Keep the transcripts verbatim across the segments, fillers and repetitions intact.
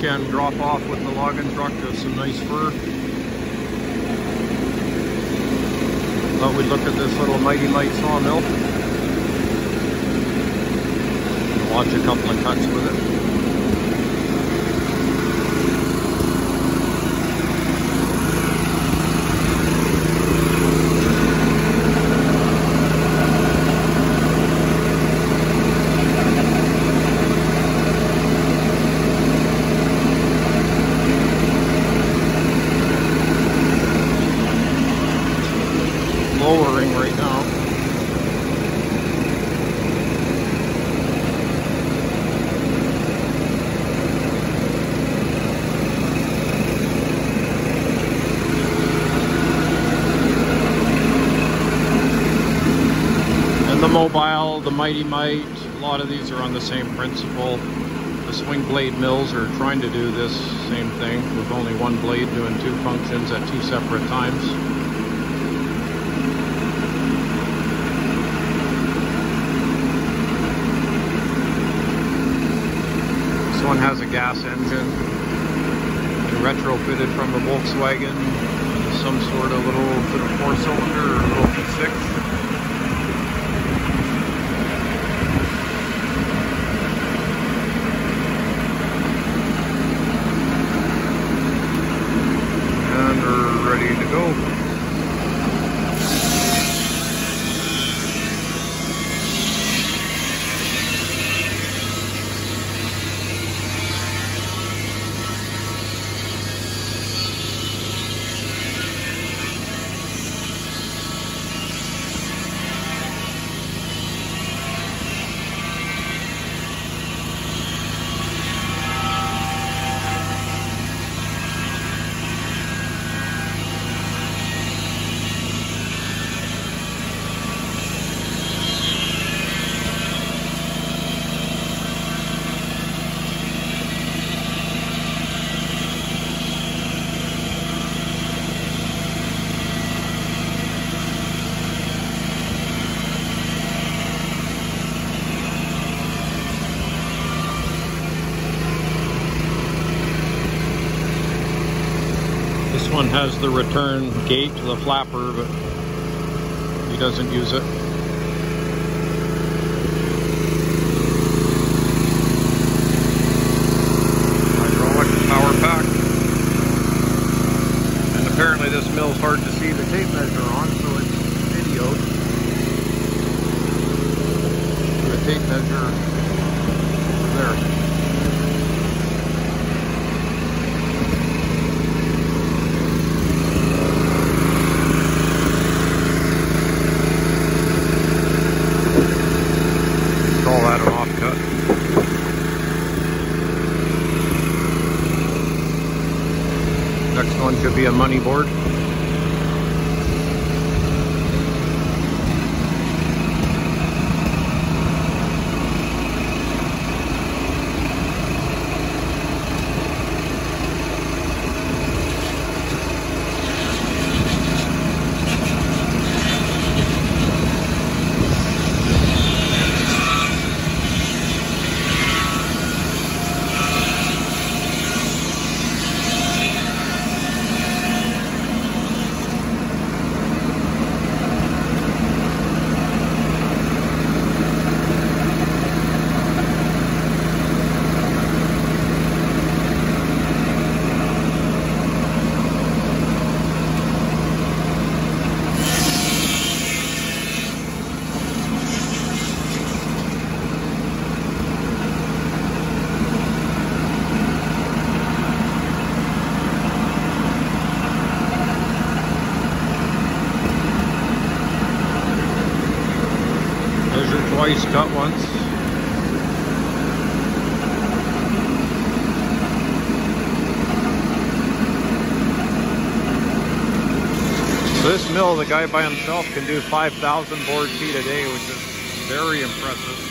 weekend drop off with the logging truck of some nice fir. Thought we'd look at this little Mighty Mite sawmill. Watch a couple of cuts with it. Lowering right now. And the mobile, the Mighty Mite, a lot of these are on the same principle. The swing blade mills are trying to do this same thing with only one blade doing two functions at two separate times. This one has a gas engine, retrofitted from a Volkswagen, some sort of little bit of four cylinder or a little V six. And we're ready to go. This one has the return gate, the flapper, but he doesn't use it. Hydraulic power pack. And apparently this mill's hard to see the tape measure on, so it's videoed. The tape measure there. Call that an offcut. Next one should be a money board. Twice cut once. So this mill, the guy by himself can do five thousand board feet a day, which is very impressive.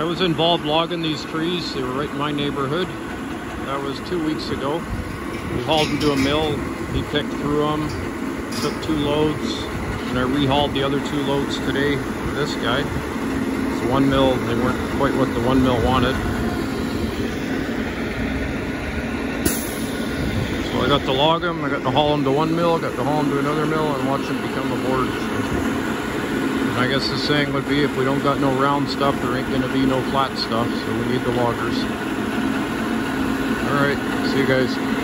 I was involved logging these trees. They were right in my neighborhood. That was two weeks ago. We hauled them to a mill. He picked through them, took two loads, and I rehauled the other two loads today for this guy. It's one mill. They weren't quite what the one mill wanted. So I got to log them, I got to haul them to one mill, I got to haul them to another mill, and watch them become a board. And I guess the saying would be, if we don't got no round stuff, there ain't gonna be no flat stuff, so we need the loggers. Alright, see you guys.